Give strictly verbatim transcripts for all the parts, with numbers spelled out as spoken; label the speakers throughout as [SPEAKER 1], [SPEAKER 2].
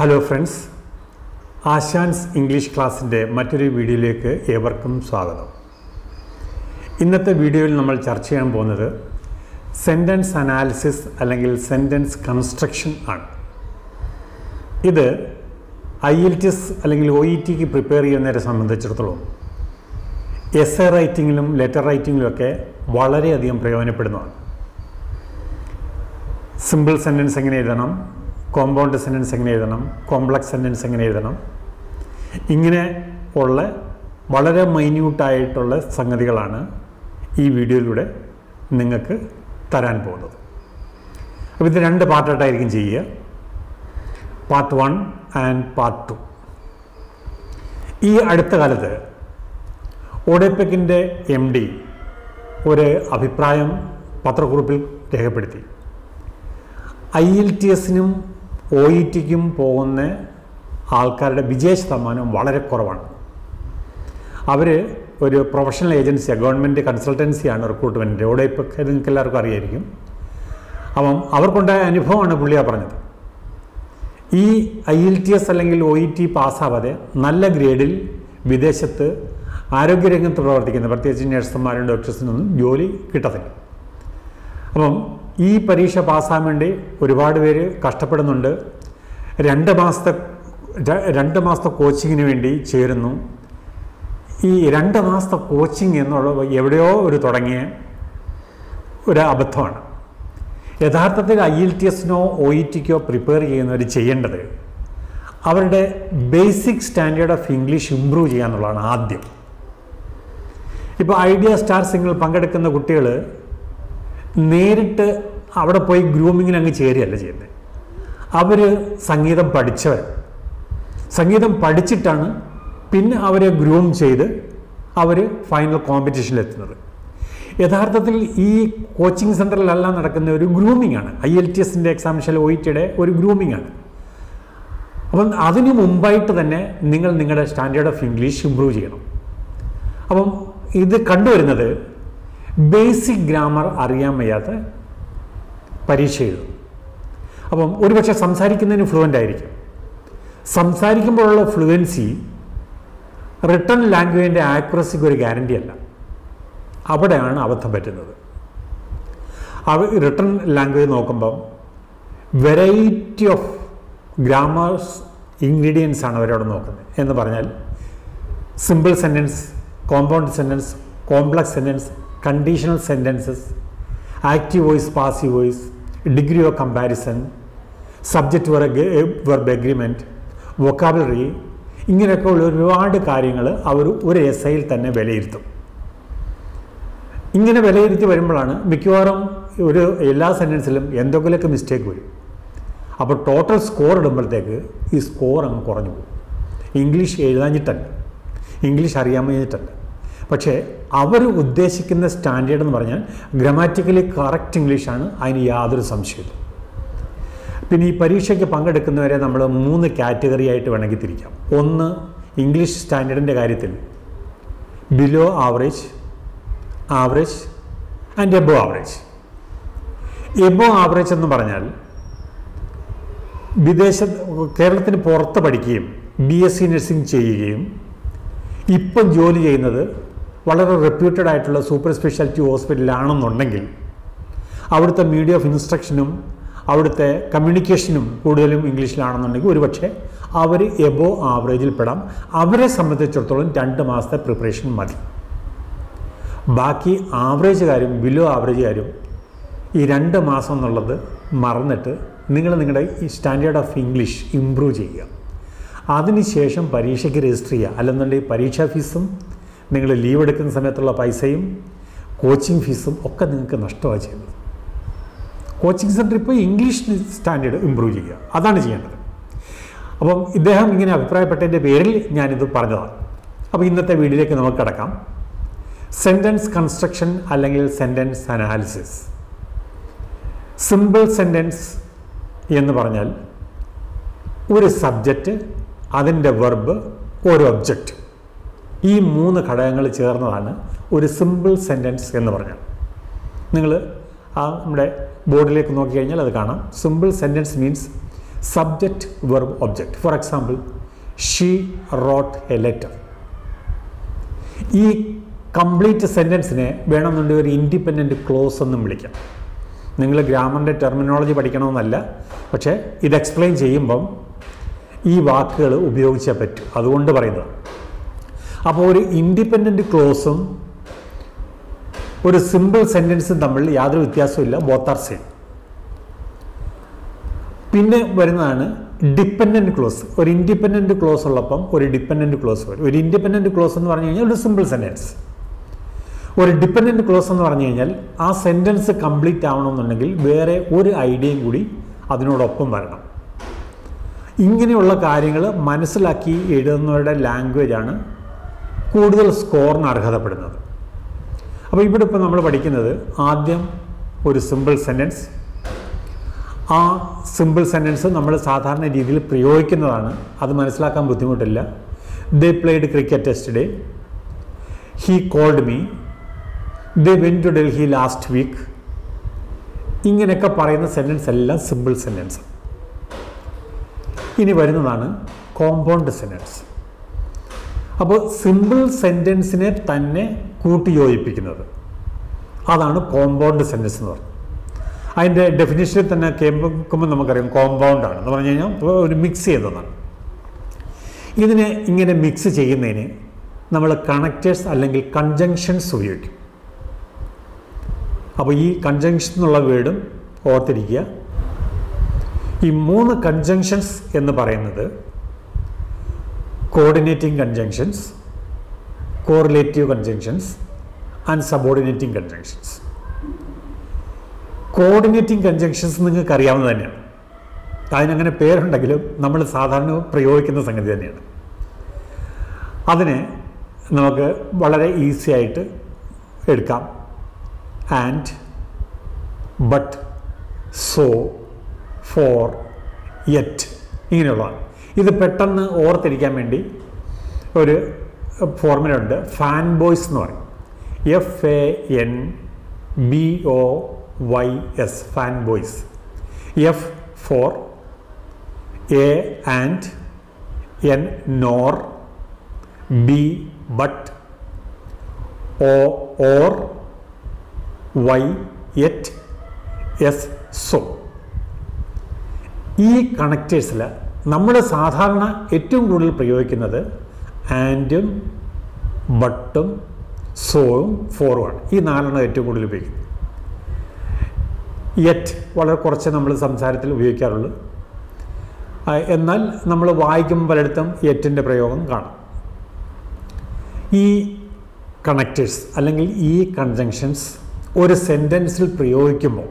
[SPEAKER 1] Hello friends, ആശാൻസ് English ക്ലാസ്സിൻ്റെ മറ്റൊരു വീഡിയോയിലേക്ക് ഏവർക്കും സ്വാഗതം. ഇന്നത്തെ വീഡിയോയിൽ നമ്മൾ ചർച്ച ചെയ്യാൻ പോകുന്നത് സെൻറ്റൻസ് അനാലിസിസ് അല്ലെങ്കിൽ സെൻറ്റൻസ് കൺസ്ട്രക്ഷൻ ആണ്. ഇത് ഐ എൽ ടി എസ് അല്ലെങ്കിൽ ഒ ഇ ടിക്ക് പ്രിപ്പയർ ചെയ്യുന്നവരെ സംബന്ധിച്ചിടത്തോളം എസ് എ റൈറ്റിങ്ങിലും ലെറ്റർ റൈറ്റിങ്ങിലുമൊക്കെ വളരെയധികം പ്രയോജനപ്പെടുന്നതാണ്. സിമ്പിൾ സെൻറ്റൻസ് എങ്ങനെ എഴുതണം, കോമ്പൗണ്ട് സെൻറ്റൻസ് എങ്ങനെ എഴുതണം, കോംപ്ലക്സ് സെൻറ്റൻസ് എങ്ങനെ എഴുതണം, ഇങ്ങനെ ഉള്ള വളരെ മൈന്യൂട്ടായിട്ടുള്ള സംഗതികളാണ് ഈ വീഡിയോയിലൂടെ നിങ്ങൾക്ക് തരാൻ പോകുന്നത്. അപ്പോൾ ഇത് രണ്ട് പാർട്ടായിട്ടായിരിക്കും ചെയ്യുക, part one and part two. ഈ അടുത്ത കാലത്ത് ഓഡെപെക്കിൻ്റെ എം ഡി ഒരു അഭിപ്രായം പത്രക്കുറിപ്പിൽ രേഖപ്പെടുത്തി. ഐ എൽ ടി എസിനും ഒ ഇ ടിക്കും പോകുന്ന ആൾക്കാരുടെ വിജയ ശതമാനം വളരെ കുറവാണ്. അവർ ഒരു പ്രൊഫഷണൽ ഏജൻസിയാണ്, ഗവൺമെൻറ് കൺസൾട്ടൻസിയാണ് റിക്രൂട്ട്മെൻറ്റ്. ഓഡെപെക് നിങ്ങൾക്ക് എല്ലാവർക്കും അറിയായിരിക്കും. അപ്പം അവർക്കുണ്ടായ അനുഭവമാണ് പുള്ളിയാണ് പറഞ്ഞത്. ഈ ഐ എൽ ടി എസ് അല്ലെങ്കിൽ ഒ ഇ ടി പാസ്സാവാതെ നല്ല ഗ്രേഡിൽ വിദേശത്ത് ആരോഗ്യരംഗത്ത് പ്രവർത്തിക്കുന്ന പ്രത്യേകിച്ച് നഴ്സുമാരും ഡോക്ടേഴ്സിനൊന്നും ജോലി കിട്ടത്തില്ല. അപ്പം ഈ പരീക്ഷ പാസ്സാകാൻ വേണ്ടി ഒരുപാട് പേര് കഷ്ടപ്പെടുന്നുണ്ട്. രണ്ട് മാസത്തെ രണ്ട് മാസത്തെ കോച്ചിങ്ങിന് വേണ്ടി ചേരുന്നു. ഈ രണ്ട് മാസത്തെ കോച്ചിങ് എന്നുള്ളത് എവിടെയോ ഒരു തുടങ്ങിയ ഒരു അബദ്ധമാണ്. യഥാർത്ഥത്തിൽ ഐ എൽ ടി എസിനോ ഒ ഇ ടിക്കോ പ്രിപ്പയർ ചെയ്യുന്നവർ ചെയ്യേണ്ടത് അവരുടെ basic standard of English improve ചെയ്യാന്നുള്ളതാണ് ആദ്യം. ഇപ്പോൾ ഐഡിയ സ്റ്റാർ സിംഗിൾ പങ്കെടുക്കുന്ന കുട്ടികൾ നേരിട്ട് അവിടെ പോയി ഗ്രൂമിങ്ങിന് അങ്ങ് ചേരുകയല്ല ചെയ്യുന്നത്. അവർ സംഗീതം പഠിച്ചവർ, സംഗീതം പഠിച്ചിട്ടാണ് പിന്നെ അവരെ ഗ്രൂം ചെയ്ത് അവർ ഫൈനൽ കോമ്പറ്റീഷനിലെത്തുന്നത്. യഥാർത്ഥത്തിൽ ഈ കോച്ചിങ് സെൻറ്ററിലെല്ലാം നടക്കുന്ന ഒരു ഗ്രൂമിംഗ് ആണ്. ഐ എൽ ടി എസിൻ്റെ എക്സാമിനേഷൻ ഒ ഇ ടിയുടെ ഒരു ഗ്രൂമിംഗ് ആണ്. അപ്പം അതിന് മുമ്പായിട്ട് തന്നെ നിങ്ങൾ നിങ്ങളുടെ സ്റ്റാൻഡേർഡ് ഓഫ് ഇംഗ്ലീഷ് ഇമ്പ്രൂവ് ചെയ്യണം. അപ്പം ഇത് കണ്ടുവരുന്നത് ബേസിക് ഗ്രാമർ അറിയാൻ വയ്യാത്ത പരീക്ഷ എഴുതും. അപ്പം ഒരുപക്ഷെ സംസാരിക്കുന്നതിന് ഫ്ലുവൻ്റ് ആയിരിക്കും. സംസാരിക്കുമ്പോഴുള്ള ഫ്ലുവൻസി റിട്ടൺ ലാംഗ്വേജിൻ്റെ ആക്യുറസിക്ക് ഒരു ഗ്യാരണ്ടി അല്ല. അവിടെയാണ് അബദ്ധം പറ്റുന്നത്. അവ റിട്ടൺ ലാംഗ്വേജ് നോക്കുമ്പം വെറൈറ്റി ഓഫ് ഗ്രാമേഴ്സ് ഇൻഗ്രീഡിയൻസ് ആണ് അവരവിടെ നോക്കുന്നത്. എന്ന് പറഞ്ഞാൽ simple sentence, compound sentence, complex sentence, conditional sentences, active voice, passive voice, degree of comparison, subject verb agreement, vocabulary, ഇങ്ങനെയൊക്കെ ഉള്ള ഒരുപാട് കാര്യങ്ങൾ അവർ ഒരു എസ് ഐയിൽ തന്നെ വിലയിരുത്തും. ഇങ്ങനെ വിലയിരുത്തി വരുമ്പോഴാണ് മിക്കവാറും ഒരു എല്ലാ സെൻറ്റൻസിലും എന്തെങ്കിലുമൊക്കെ മിസ്റ്റേക്ക് വരും. അപ്പോൾ ടോട്ടൽ സ്കോർ ഇടുമ്പോഴത്തേക്ക് ഈ സ്കോർ അങ്ങ് കുറഞ്ഞു പോകും. ഇംഗ്ലീഷ് എഴുതാഞ്ഞിട്ടല്ല, ഇംഗ്ലീഷ് അറിയാൻ കഴിഞ്ഞിട്ടല്ല, പക്ഷേ അവർ ഉദ്ദേശിക്കുന്ന സ്റ്റാൻഡേർഡ് എന്ന് പറഞ്ഞാൽ ഗ്രാമാറ്റിക്കലി കറക്റ്റ് ഇംഗ്ലീഷാണ്, അതിന് യാതൊരു സംശയമില്ല. പിന്നെ ഈ പരീക്ഷയ്ക്ക് പങ്കെടുക്കുന്നവരെ നമ്മൾ മൂന്ന് കാറ്റഗറി ആയിട്ട് വേണമെങ്കിൽ തിരിക്കാം. ഒന്ന്, ഇംഗ്ലീഷ് സ്റ്റാൻഡേർഡിൻ്റെ കാര്യത്തിൽ below average, average and above average. Above average എന്ന് പറഞ്ഞാൽ വിദേശ കേരളത്തിന് പുറത്ത് പഠിക്കുകയും ബി എസ് സി നഴ്സിംഗ് ചെയ്യുകയും ഇപ്പം ജോലി ചെയ്യുന്നത് വളരെ റെപ്യൂട്ടഡ് ആയിട്ടുള്ള സൂപ്പർ സ്പെഷ്യാലിറ്റി ഹോസ്പിറ്റലാണെന്നുണ്ടെങ്കിൽ അവിടുത്തെ മീഡിയ ഓഫ് ഇൻസ്ട്രക്ഷനും അവിടുത്തെ കമ്മ്യൂണിക്കേഷനും കൂടുതലും ഇംഗ്ലീഷിലാണെന്നുണ്ടെങ്കിൽ ഒരുപക്ഷെ അവർ എബോ ആവറേജിൽ പെടാം. അവരെ സംബന്ധിച്ചിടത്തോളം രണ്ട് മാസത്തെ പ്രിപ്പറേഷൻ മതി. ബാക്കി ആവറേജുകാരും ബിലോ ആവറേജുകാരും ഈ രണ്ട് മാസം എന്നുള്ളത് മറന്നിട്ട് നിങ്ങൾ നിങ്ങളുടെ ഈ സ്റ്റാൻഡേർഡ് ഓഫ് ഇംഗ്ലീഷ് ഇമ്പ്രൂവ് ചെയ്യുക. അതിനുശേഷം പരീക്ഷയ്ക്ക് രജിസ്റ്റർ ചെയ്യുക. അല്ലെന്നുണ്ടെങ്കിൽ പരീക്ഷാ ഫീസും നിങ്ങൾ ലീവ് എടുക്കുന്ന സമയത്തുള്ള പൈസയും കോച്ചിങ് ഫീസും ഒക്കെ നിങ്ങൾക്ക് നഷ്ടമാണ് ചെയ്യുന്നത്. കോച്ചിങ് സെൻറ്റർ ഇപ്പോൾ ഇംഗ്ലീഷ് സ്റ്റാൻഡേർഡ് ഇമ്പ്രൂവ് ചെയ്യുക, അതാണ് ചെയ്യേണ്ടത്. അപ്പം ഇദ്ദേഹം ഇങ്ങനെ അഭിപ്രായപ്പെട്ടതിൻ്റെ പേരിൽ ഞാനിത് പറഞ്ഞതാണ്. അപ്പോൾ ഇന്നത്തെ വീഡിയോയിലേക്ക് നമുക്ക് കിടക്കാം. സെൻറ്റൻസ് കൺസ്ട്രക്ഷൻ അല്ലെങ്കിൽ സെൻറ്റൻസ് അനാലിസിസ്. സിമ്പിൾ സെൻറ്റൻസ് എന്ന് പറഞ്ഞാൽ ഒരു സബ്ജക്റ്റ്, അതിൻ്റെ വെർബ്, ഒരു ഒബ്ജക്റ്റ്, ഈ മൂന്ന് ഘടകങ്ങൾ ചേർന്നതാണ് ഒരു സിമ്പിൾ സെൻറ്റൻസ് എന്ന് പറഞ്ഞാൽ. നിങ്ങൾ ആ നമ്മുടെ ബോർഡിലേക്ക് നോക്കിക്കഴിഞ്ഞാൽ അത് കാണാം. Simple sentence means subject verb object. For example, she wrote a letter. ഈ കംപ്ലീറ്റ് സെൻറ്റൻസിനെ വേണമെന്നുണ്ടെങ്കിൽ ഒരു ഇൻഡിപെൻഡൻറ്റ് ക്ലോസ് എന്നും വിളിക്കാം. നിങ്ങൾ ഗ്രാമറിൻ്റെ ടെർമിനോളജി പഠിക്കണമെന്നല്ല, പക്ഷേ ഇത് എക്സ്പ്ലെയിൻ ചെയ്യുമ്പം ഈ വാക്കുകൾ ഉപയോഗിച്ചേ പറ്റൂ, അതുകൊണ്ട് പറയുന്നത്. അപ്പോൾ ഒരു ഇൻഡിപെൻഡൻറ്റ് ക്ലോസും ഒരു സിമ്പിൾ സെൻറ്റൻസും തമ്മിൽ യാതൊരു വ്യത്യാസമില്ല, ബോത്ത് ആർ സെയിം. പിന്നെ വരുന്നതാണ് ഡിപ്പെൻഡൻറ്റ് ക്ലോസ്. ഒരു ഇൻഡിപെൻഡൻറ്റ് ക്ലോസ് ഉള്ളപ്പം ഒരു ഡിപ്പെൻഡൻറ്റ് ക്ലോസ് വരും. ഒരു ഇൻഡിപെൻഡൻറ്റ് ക്ലോസ് എന്ന് പറഞ്ഞു കഴിഞ്ഞാൽ ഒരു സിമ്പിൾ സെൻറ്റൻസ്. ഒരു ഡിപ്പെൻഡൻറ്റ് ക്ലോസ് എന്ന് പറഞ്ഞു കഴിഞ്ഞാൽ ആ സെൻറ്റൻസ് കംപ്ലീറ്റ് ആവണമെന്നുണ്ടെങ്കിൽ വേറെ ഒരു ഐഡിയയും കൂടി അതിനോടൊപ്പം വരണം. ഇങ്ങനെയുള്ള കാര്യങ്ങൾ മനസ്സിലാക്കി എഴുതുന്നവരുടെ ലാംഗ്വേജാണ് കൂടുതൽ സ്കോറിന് അർഹതപ്പെടുന്നത്. അപ്പോൾ ഇവിടെ ഇപ്പോൾ നമ്മൾ പഠിക്കുന്നത് ആദ്യം ഒരു സിമ്പിൾ സെൻറ്റൻസ്. ആ സിമ്പിൾ സെൻറ്റൻസ് നമ്മൾ സാധാരണ രീതിയിൽ പ്രയോഗിക്കുന്നതാണ്, അത് മനസ്സിലാക്കാൻ ബുദ്ധിമുട്ടില്ല. They played cricket yesterday, he called me, they went to Delhi last week. ഇങ്ങനെയൊക്കെ പറയുന്ന സെൻറ്റൻസ് എല്ലാം സിമ്പിൾ സെൻറ്റൻസ്. ഇനി വരുന്നതാണ് കോമ്പൗണ്ട് സെൻറ്റൻസ്. അപ്പോൾ സിമ്പിൾ സെൻറ്റൻസിനെ തന്നെ കൂട്ടിയോജിപ്പിക്കുന്നത്, അതാണ് കോമ്പൗണ്ട് സെൻറ്റൻസ് എന്ന് പറയുന്നത്. അതിൻ്റെ ഡെഫിനിഷനിൽ തന്നെ കേൾക്കുമ്പോൾ നമുക്കറിയാം കോമ്പൗണ്ടാണ് എന്ന് പറഞ്ഞു കഴിഞ്ഞാൽ ഒരു മിക്സ് ചെയ്തതാണ്. ഇതിനെ ഇങ്ങനെ മിക്സ് ചെയ്യുന്നതിന് നമ്മൾ കണക്റ്റേഴ്സ് അല്ലെങ്കിൽ കൺജങ്ഷൻസ് ഉപയോഗിക്കും. അപ്പോൾ ഈ കൺജങ്ഷൻ എന്നുള്ള വേർഡും ഓർത്തിരിക്കുക. ഈ മൂന്ന് കൺജങ്ഷൻസ് എന്ന് പറയുന്നത് coordinating conjunctions, correlative conjunctions and subordinating conjunctions. Coordinating conjunctions നിങ്ങൾക്ക് അറിയാവുന്നത് തന്നെയാണ്. അതിനങ്ങനെ പേരുണ്ടെങ്കിലും നമ്മൾ സാധാരണ പ്രയോഗിക്കുന്ന സംഗതി തന്നെയാണ്. അതിനെ നമുക്ക് വളരെ ഈസി ആയിട്ട് എടുക്കാം. And, but, so, for, yet, ഇങ്ങനെയുള്ളതാണ്. ഇത് പെട്ടെന്ന് ഓർത്തിരിക്കാൻ വേണ്ടി ഒരു ഫോർമുല ഉണ്ട്, ഫാൻ ബോയ്സ് എന്ന് പറയും. F A N B O Y S, fan boys. F for, A and, N nor, B but, O or, Y yet, S so. ഈ കണക്റ്റേഴ്സിൽ നമ്മൾ സാധാരണ ഏറ്റവും കൂടുതൽ പ്രയോഗിക്കുന്നത് ആൻഡും ബട്ടും സോയും ഫോറുമാണ്. ഈ നാലെണ്ണം ഏറ്റവും കൂടുതൽ ഉപയോഗിക്കുന്നത്. യെറ്റ് വളരെ കുറച്ച് നമ്മൾ സംസാരത്തിൽ ഉപയോഗിക്കാറുള്ളൂ. എന്നാൽ നമ്മൾ വായിക്കുമ്പോൾ പലയിടത്തും യെറ്റിൻ്റെ പ്രയോഗം കാണാം. ഈ കണക്റ്റേഴ്സ് അല്ലെങ്കിൽ ഈ കൺജങ്ഷൻസ് ഒരു സെൻറ്റൻസിൽ പ്രയോഗിക്കുമ്പോൾ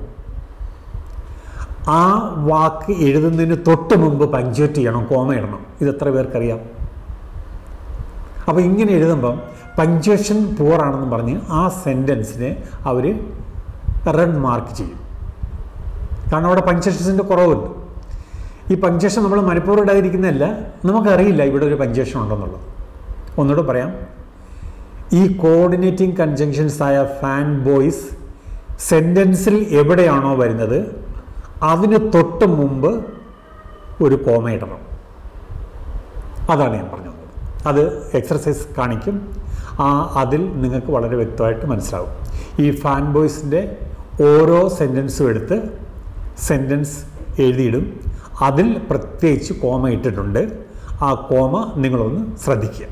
[SPEAKER 1] ആ വാക്ക് എഴുതുന്നതിന് തൊട്ട് മുമ്പ് പഞ്ച്വേറ്റ് ചെയ്യണം, കോമ ഇടണം. ഇത് എത്ര പേർക്കറിയാം? അപ്പോൾ ഇങ്ങനെ എഴുതുമ്പം പഞ്ച്വേഷൻ പൂറാണെന്ന് പറഞ്ഞ് ആ സെൻറ്റൻസിനെ അവർ റെഡ് മാർക്ക് ചെയ്യും. കാരണം അവിടെ പഞ്ച്വേഷൻസിൻ്റെ കുറവുണ്ട്. ഈ പഞ്ച്വേഷൻ നമ്മൾ മനഃപൂർവ്വം ഇടാതിരിക്കുന്നതല്ല, നമുക്കറിയില്ല ഇവിടെ ഒരു പഞ്ച്വേഷൻ ഉണ്ടെന്നുള്ളത്. ഒന്നുകൂടെ പറയാം. ഈ കോർഡിനേറ്റിംഗ് കൺജങ്ഷൻസ് ആയ ഫാൻ ബോയ്സ് സെൻറ്റൻസിൽ എവിടെയാണോ വരുന്നത് അതിന് തൊട്ട് മുമ്പ് ഒരു കോമ ഇടണം. അതാണ് ഞാൻ പറഞ്ഞത്. അത് എക്സർസൈസ് കാണിക്കും. ആ അതിൽ നിങ്ങൾക്ക് വളരെ വ്യക്തമായിട്ട് മനസ്സിലാവും. ഈ ഫാൻ ബോയ്സിൻ്റെ ഓരോ സെൻറ്റൻസും എടുത്ത് സെൻറ്റൻസ് എഴുതിയിടും. അതിൽ പ്രത്യേകിച്ച് കോമ ഇട്ടിട്ടുണ്ട്. ആ കോമ നിങ്ങളൊന്ന് ശ്രദ്ധിക്കുക.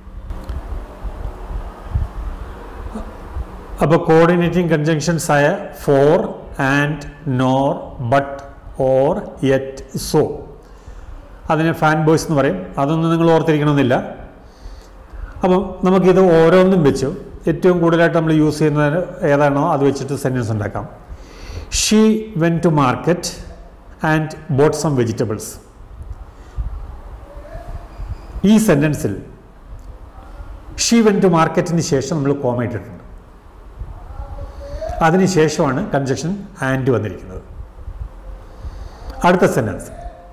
[SPEAKER 1] അപ്പോൾ കോർഡിനേറ്റിംഗ് കൺജങ്ഷൻസ് ആയ for, and, nor, but, or, yet, so, അതിനെ ഫാൻ ബോയ്സ് എന്ന് പറയും. അതൊന്നും നിങ്ങൾ ഓർത്തിരിക്കണമെന്നില്ല. അപ്പം നമുക്കിത് ഓരോന്നും വെച്ചു ഏറ്റവും കൂടുതലായിട്ട് നമ്മൾ യൂസ് ചെയ്യുന്നത് ഏതാണോ അത് വെച്ചിട്ട് സെൻറ്റൻസ് ഉണ്ടാക്കാം. She went to market and bought some vegetables. ഈ സെൻറ്റൻസിൽ ഷീ വെൻ ടു മാർക്കറ്റിന് ശേഷം നമ്മൾ കോമ ഇട്ടിട്ടുണ്ട്. അതിനുശേഷമാണ് കൺജങ്ഷൻ ആൻഡ് വന്നിരിക്കുന്നത്. അടുത്ത sentence,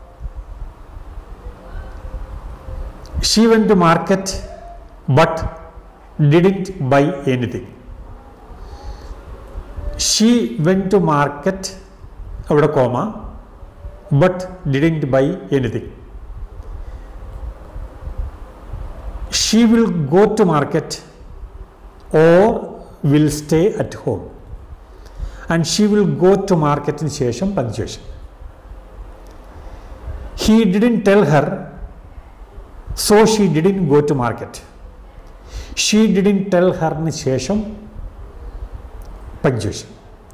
[SPEAKER 1] she went to market but didn't buy anything. She went to market, അവിടെ comma, but didn't buy anything. She will go to market or will stay at home. And she will go to market in ശേഷം punctuation. He didn't tell her, so she didn't go to market. She didn't tell her ന് ശേഷം punctuation.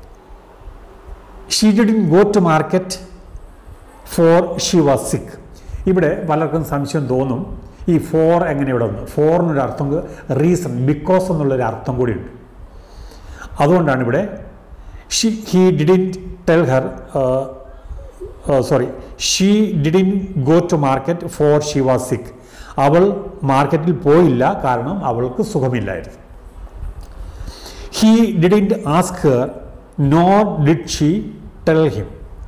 [SPEAKER 1] She didn't go to market for she was sick. ഇവിടെ പലർക്കും സംശയം തോന്നും, ഈ four എങ്ങനെ ഇവിടെ വന്നു? ഫോറിനൊരു അർത്ഥം റീസൺ, ബിക്കോസ് എന്നുള്ളൊരു അർത്ഥം കൂടിയുണ്ട്. അതുകൊണ്ടാണ് ഇവിടെ she he didn't tell her sorry she didn't go to market for she was sick. അവൾ മാർക്കറ്റിൽ പോയില്ല, കാരണം അവൾക്ക് സുഖമില്ലായിരുന്നു. He didn't ask her nor did she tell him.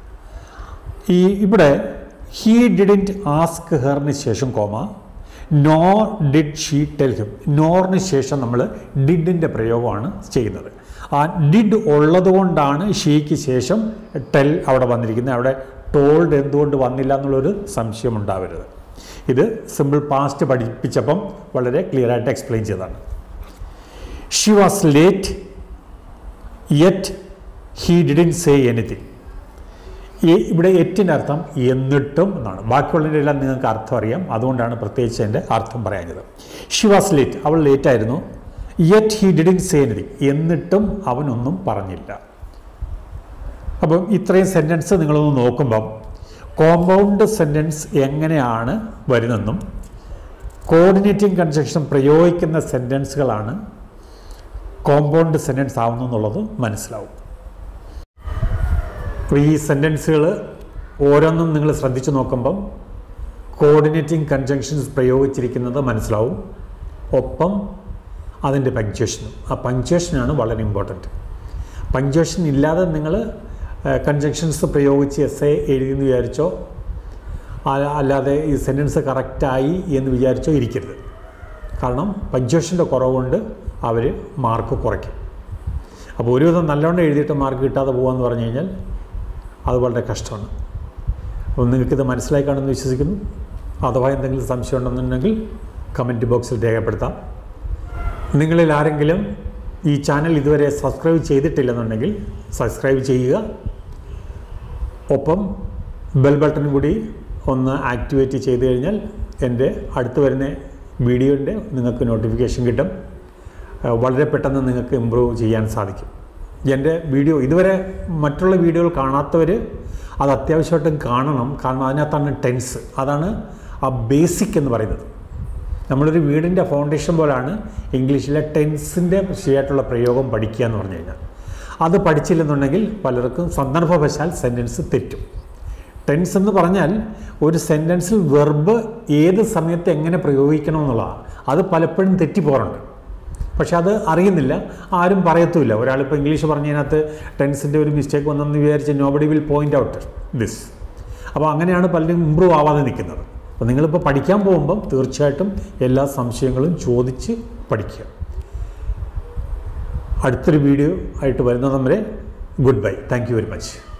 [SPEAKER 1] ഈ ഇവിടെ ഹി ഡിഡിൻറ്റ് ആസ്ക് ഹെറിന് ശേഷം comma, nor did she tell him. നോറിന് ശേഷം നമ്മൾ ഡിഡിൻ്റെ പ്രയോഗമാണ് ചെയ്യുന്നത്. ആ ഡിഡ് ഉള്ളത് കൊണ്ടാണ് ഷീക്ക് ശേഷം ടെൽ അവിടെ വന്നിരിക്കുന്നത്. അവിടെ ടോൾഡ് എന്തുകൊണ്ട് വന്നില്ല എന്നുള്ളൊരു സംശയം ഉണ്ടാവരുത്. ഇത് സിമ്പിൾ പാസ്റ്റ് പഠിപ്പിച്ചപ്പം വളരെ ക്ലിയർ ആയിട്ട് എക്സ്പ്ലെയിൻ ചെയ്തതാണ്. She was late yet he didn't say anything. ഈ ഇവിടെ എറ്റിൻ്റെ അർത്ഥം എന്നിട്ടും എന്നാണ്. ബാക്കിയുള്ളതിൻ്റെ എല്ലാം നിങ്ങൾക്ക് അർത്ഥം അറിയാം, അതുകൊണ്ടാണ് പ്രത്യേകിച്ച് എൻ്റെ അർത്ഥം പറയാഞ്ഞത്. ഷി വാസ് ലേറ്റ്, അവൾ ലേറ്റായിരുന്നു. Yet he didn't say anything, എന്നിട്ടും അവനൊന്നും പറഞ്ഞില്ല. അപ്പം ഇത്രയും സെൻറ്റൻസ് നിങ്ങളൊന്ന് നോക്കുമ്പം കോമ്പൗണ്ട് സെൻറ്റൻസ് എങ്ങനെയാണ് വരുന്നതെന്നും കോർഡിനേറ്റിംഗ് കൺജങ്ഷൻ പ്രയോഗിക്കുന്ന സെൻറ്റൻസുകളാണ് കോമ്പൗണ്ട് സെൻറ്റൻസ് ആവുന്നു എന്നുള്ളത് മനസ്സിലാവും. അപ്പോൾ ഈ സെൻറ്റൻസുകൾ ഓരോന്നും നിങ്ങൾ ശ്രദ്ധിച്ചു നോക്കുമ്പം കോർഡിനേറ്റിംഗ് കൺജങ്ഷൻസ് പ്രയോഗിച്ചിരിക്കുന്നത് മനസ്സിലാവും. ഒപ്പം അതിൻ്റെ പങ്ക്ച്വേഷനും. ആ പങ്ക്ച്വേഷനാണ് വളരെ ഇമ്പോർട്ടൻറ്റ്. പങ്ക്ച്വേഷൻ ഇല്ലാതെ നിങ്ങൾ കൺജങ്ഷൻസ് പ്രയോഗിച്ച് എസ് എ എഴുതിയെന്ന് വിചാരിച്ചോ അല്ലാതെ ഈ സെൻറ്റൻസ് കറക്റ്റായി എന്ന് വിചാരിച്ചോ ഇരിക്കരുത്. കാരണം പങ്ക്ച്വേഷൻ്റെ കുറവുകൊണ്ട് അവർ മാർക്ക് കുറയ്ക്കും. അപ്പോൾ ഒരുവിധം നല്ലവണ്ണം എഴുതിയിട്ട് മാർക്ക് കിട്ടാതെ പോകാമെന്ന് പറഞ്ഞു കഴിഞ്ഞാൽ അത് വളരെ കഷ്ടമാണ്. അപ്പോൾ നിങ്ങൾക്കിത് മനസ്സിലായി കാണുമെന്ന് വിശ്വസിക്കുന്നു. അഥവാ എന്തെങ്കിലും സംശയം ഉണ്ടെന്നുണ്ടെങ്കിൽ കമൻറ്റ് ബോക്സിൽ രേഖപ്പെടുത്താം. നിങ്ങളിൽ ആരെങ്കിലും ഈ ചാനൽ ഇതുവരെ സബ്സ്ക്രൈബ് ചെയ്തിട്ടില്ലെന്നുണ്ടെങ്കിൽ സബ്സ്ക്രൈബ് ചെയ്യുക. ഒപ്പം ബെൽ ബട്ടൺ കൂടി ഒന്ന് ആക്ടിവേറ്റ് ചെയ്ത് കഴിഞ്ഞാൽ എൻ്റെ അടുത്ത് വരുന്ന വീഡിയോൻ്റെ നിങ്ങൾക്ക് നോട്ടിഫിക്കേഷൻ കിട്ടും. വളരെ പെട്ടെന്ന് നിങ്ങൾക്ക് ഇമ്പ്രൂവ് ചെയ്യാൻ സാധിക്കും. എൻ്റെ വീഡിയോ ഇതുവരെ മറ്റുള്ള വീഡിയോകൾ കാണാത്തവർ അത് അത്യാവശ്യമായിട്ടും കാണണം. കാരണം അതിനകത്താണ് ടെൻസ്, അതാണ് ആ ബേസിക് എന്ന് പറയുന്നത്. നമ്മളൊരു വീടിൻ്റെ ഫൗണ്ടേഷൻ പോലാണ് ഇംഗ്ലീഷിലെ ടെൻസിൻ്റെ ശരിയായിട്ടുള്ള പ്രയോഗം പഠിക്കുക എന്ന് പറഞ്ഞു കഴിഞ്ഞാൽ. അത് പഠിച്ചില്ലെന്നുണ്ടെങ്കിൽ പലർക്കും സന്ദർഭവശാൽ സെൻറ്റൻസ് തെറ്റും. ടെൻസ് എന്ന് പറഞ്ഞാൽ ഒരു സെൻറ്റൻസിൽ വെർബ് ഏത് സമയത്ത് എങ്ങനെ പ്രയോഗിക്കണമെന്നുള്ളതാണ്. അത് പലപ്പോഴും തെറ്റിപ്പോറുണ്ട്, പക്ഷെ അത് അറിയുന്നില്ല, ആരും പറയത്തുമില്ല. ഒരാളിപ്പോൾ ഇംഗ്ലീഷ് പറഞ്ഞതിനകത്ത് ടെൻസിൻ്റെ ഒരു മിസ്റ്റേക്ക് വന്നെന്ന് വിചാരിച്ച് nobody will point out this. അപ്പോൾ അങ്ങനെയാണ് പലരും ഇമ്പ്രൂവ് ആവാതെ നിൽക്കുന്നത്. അപ്പോൾ നിങ്ങളിപ്പോൾ പഠിക്കാൻ പോകുമ്പം തീർച്ചയായിട്ടും എല്ലാ സംശയങ്ങളും ചോദിച്ച് പഠിക്കുക. അടുത്തൊരു വീഡിയോ ആയിട്ട് വരുന്നത് വരെ goodbye. Thank you very much.